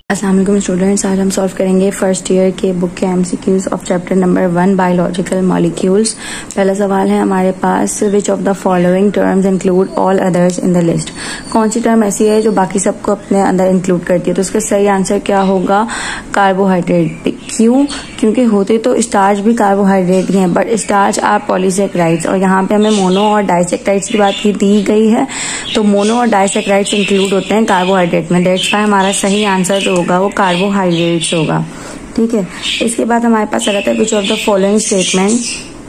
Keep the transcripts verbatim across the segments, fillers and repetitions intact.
अस्सलाम वालेकुम स्टूडेंट्स, आज हम सॉल्व करेंगे फर्स्ट ईयर के बुक के MCQs of chapter number one biological molecules. पहला सवाल है हमारे पास, which of the following terms include all others in the list. कौन सी टर्म ऐसी है जो बाकी सबको अपने अंदर इंक्लूड करती है? तो इसका सही आंसर क्या होगा? कार्बोहाइड्रेट। क्यों? क्योंकि होते तो स्टार्च भी कार्बोहाइड्रेट ही हैं, बट स्टार्च आर पॉलीसेक्राइड्स, और यहाँ पे हमें मोनो और डाइसेक्राइड्स की बात की दी गई है, तो मोनो और डाइसेक्राइड्स इंक्लूड होते हैं कार्बोहाइड्रेट में। दैट्स व्हाई हमारा सही आंसर जो होगा वो कार्बोहाइड्रेट्स होगा। ठीक है, इसके बाद हमारे पास आ जाता है which of the following statement.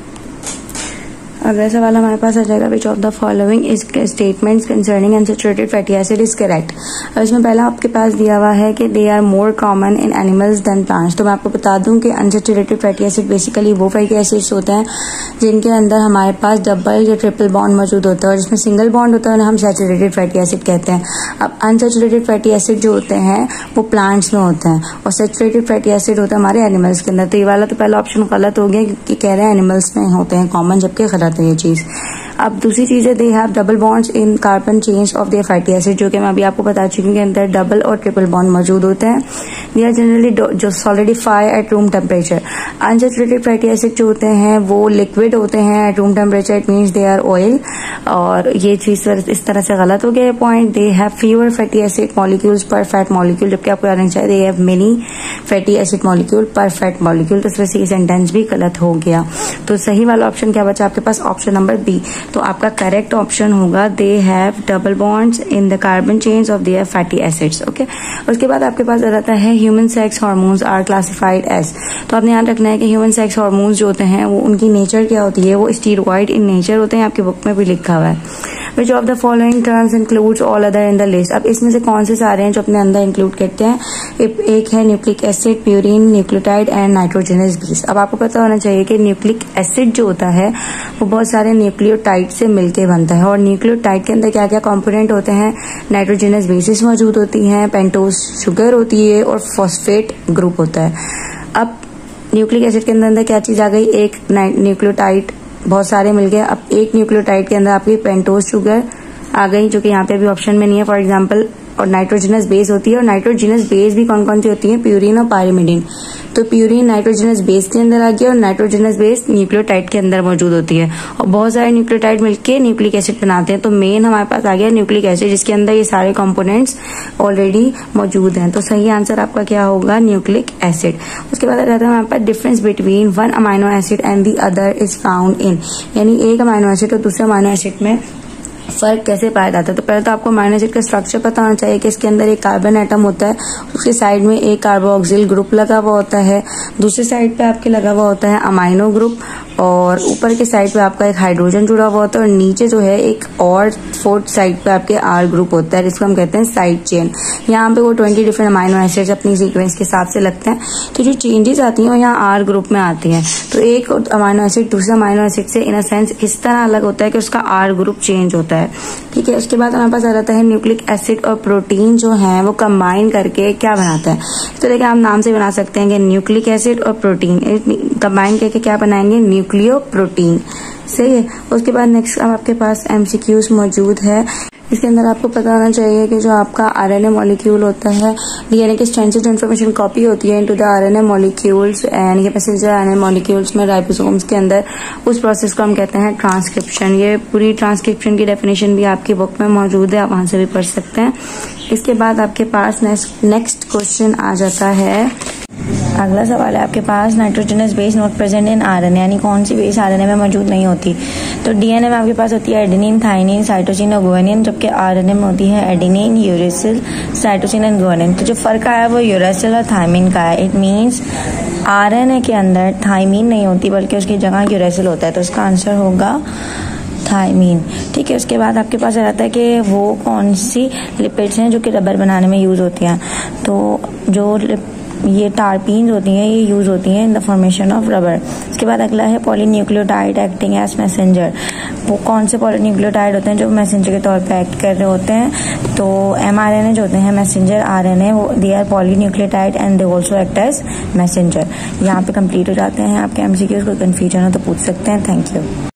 अगला सवाल हमारे पास आ जाएगा, which of the following is statements concerning unsaturated fatty acid is correct. और इसमें पहला आपके पास दिया हुआ है कि they are more common in animals than plants. तो मैं आपको बता दूं कि अनसैचुरेटेड फैटी एसिड बेसिकली वो फैटी एसिड्स होते हैं जिनके अंदर हमारे पास डबल या ट्रिपल बॉन्ड मौजूद होता है, और जिसमें सिंगल बॉन्ड होता है उन्हें हम सैचुरेटेड फैटी एसिड कहते हैं। अब अनसैचुरेटेड फैटी एसिड जो होते हैं वो प्लांट्स में होते हैं, और सैचुरेटेड फैटी एसिड होता है हमारे एनिमल्स के अंदर। तो ये वाला तो पहला ऑप्शन गलत हो गया क्योंकि कह रहे हैं एनिमल्स में होते हैं कॉमन, जबकि गलत है ये चीज। अब दूसरी चीज है, they have double bonds in carbon chains of their fatty acid, जो कि मैं अभी आपको बता चुकी हूँ कि अंदर डबल और ट्रिपल बॉन्ड मौजूद होते हैं। दे आर जनरली जो solidify at room temperature. Unsaturated fatty acid जो होते हैं वो लिक्विड होते हैं at room temperature, it means they are oil, और ये चीज इस तरह से गलत हो गया point. They have fewer fatty acid molecules per fat molecule, जबकि आपको याद रखना चाहिए they have many fatty acid molecule per fat molecule. तो इस वजह से ये सेंटेंस भी गलत हो गया। तो सही वाला ऑप्शन क्या बचा आपके पास? Option number B. तो आपका करेक्ट ऑप्शन होगा they have double bonds in the carbon chains of their fatty acids. Okay, उसके बाद आपके पास आ जाता है human sex hormones are classified as. तो आपने याद रखना है कि ह्यूमन सेक्स हार्मोन्स जो होते हैं वो उनकी नेचर क्या होती है? वो स्टीरॉइड इन नेचर होते हैं, आपकी बुक में भी लिखा हुआ है। Which of the following terms includes all other in the list. अब इसमें से कौन से सारे हैं जो अपने अंदर इंक्लूड करते हैं? एक है nucleic acid, purine, nucleotide and nitrogenous base. अब आपको पता होना चाहिए कि न्यूक्लिक एसिड जो होता है वो बहुत सारे न्यूक्लियोटाइड से मिलके बनता है, और न्यूक्लियोटाइड के अंदर क्या क्या कंपोनेंट होते हैं? नाइट्रोजनस बेसिस मौजूद होती हैं, पेंटोज शुगर होती है, और फॉस्फेट ग्रुप होता है। अब न्यूक्लिक एसिड के अंदर क्या चीज आ गई? एक न्यूक्लियोटाइड, बहुत सारे मिल गए। अब एक न्यूक्लियोटाइड के अंदर आपकी पेंटोज शुगर आ गई, जो कि यहाँ पे अभी ऑप्शन में नहीं है फॉर एग्जांपल, और नाइट्रोजनस बेस होती है। और नाइट्रोजनस बेस भी कौन कौन सी होती है? प्यूरिन और पायरिमिडिन। तो प्यूरिन नाइट्रोजनस बेस के अंदर आ गया, और नाइट्रोजनस बेस न्यूक्लियोटाइड के अंदर मौजूद होती है, और बहुत सारे न्यूक्लियोटाइड मिलके न्यूक्लिक एसिड बनाते हैं। तो मेन हमारे पास आ गया न्यूक्लिक एसिड, जिसके अंदर ये सारे कंपोनेंट्स ऑलरेडी मौजूद हैं। तो सही आंसर आपका क्या होगा? Nucleic acid. उसके बाद आ जाता है हमारे पास difference between one amino acid and the other is found in. यानी एक अमाइनो एसिड और दूसरे अमाइनो एसिड में फर्क कैसे पाया जाता है? तो पहले तो आपको अमाइनो एसिड का स्ट्रक्चर पता होना चाहिए कि इसके अंदर एक कार्बन एटम होता है, उसके साइड में एक कार्बोक्सिल ग्रुप लगा हुआ होता है, दूसरे साइड पे आपके लगा हुआ होता है अमाइनो ग्रुप, और ऊपर के साइड पे आपका एक हाइड्रोजन जुड़ा हुआ होता है, और नीचे जो है एक और फोर्थ साइड पे आपके आर ग्रुप होता है, जिसको हम कहते हैं साइड चेन। यहाँ पे वो ट्वेंटी डिफरेंट अमाइनो एसिड्स अपनी सीक्वेंस के हिसाब से लगते हैं। तो जो चेंजेस आती हैं वो यहाँ आर ग्रुप में आती हैं। तो एक अमाइनो एसिड दूसरे अमाइनो एसिड से इन अ सेंस इस तरह अलग होता है कि उसका आर ग्रुप चेंज होता है। ठीक है, उसके बाद हमारे पास आ जाता है न्यूक्लिक एसिड और प्रोटीन जो है वो कंबाइन करके क्या बनाता है? तो देखिए, आप नाम से बना सकते हैं कि न्यूक्लिक एसिड और प्रोटीन कंबाइन करके क्या बनाएंगे? Nucleoprotein. सही है। उसके बाद नेक्स्ट अब आपके पास एमसीक्यूज मौजूद है। इसके अंदर आपको पता होना चाहिए कि जो आपका आरएनए मॉलिक्यूल होता है, डीएनए के स्ट्रैंड से जो इन्फॉर्मेशन कॉपी होती है into the RNA molecules and ये मैसेंजर आरएनए मॉलिक्यूल्स में राइबोसोम्स के अंदर, उस प्रोसेस को हम कहते हैं ट्रांसक्रिप्शन। ये पूरी ट्रांसक्रिप्शन की डेफिनेशन भी आपकी बुक में मौजूद है, आप वहां से भी पढ़ सकते हैं। इसके बाद आपके पास नेक्स्ट क्वेश्चन आ जाता है। अगला सवाल है आपके पास, nitrogenous base not present in RNA, यानी कौन सी बेस आरएनए में मौजूद नहीं होती? तो डीएनए में आपके पास होती है एडेनिन, थाइमिन, साइटोसिन और गुआनिन, जबकि आरएनए में होती है adenine, uracil, cytosine and guanine. तो जो फर्क आया है वो यूरेसिल और थाइमिन का है। इट मीन्स आरएनए के अंदर थाइमिन नहीं होती बल्कि उसकी जगह यूरेसिल होता है। तो इसका आंसर होगा थाइमिन। ठीक है, उसके बाद आपके पास आ जाता है कि वो कौन सी लिपिड्स हैं जो कि रबर बनाने में यूज होती हैं। तो जो ये टारपीन्स होती हैं ये यूज होती हैं in the formation of rubber. इसके बाद अगला है पॉलीन्यूक्लियोटाइड एक्टिंग एज मैसेंजर। वो कौन से पॉलीन्यूक्लियोटाइड होते हैं जो मैसेंजर के तौर पे एक्ट कर रहे होते हैं? तो एमआरएनए जो होते हैं मैसेंजर आरएनए, वो they are polynucleotide and they also act as messenger. यहाँ पे कंप्लीट हो जाते हैं आपके एमसीक्यूज। कोई कंफ्यूजन हो तो पूछ सकते हैं। Thank you.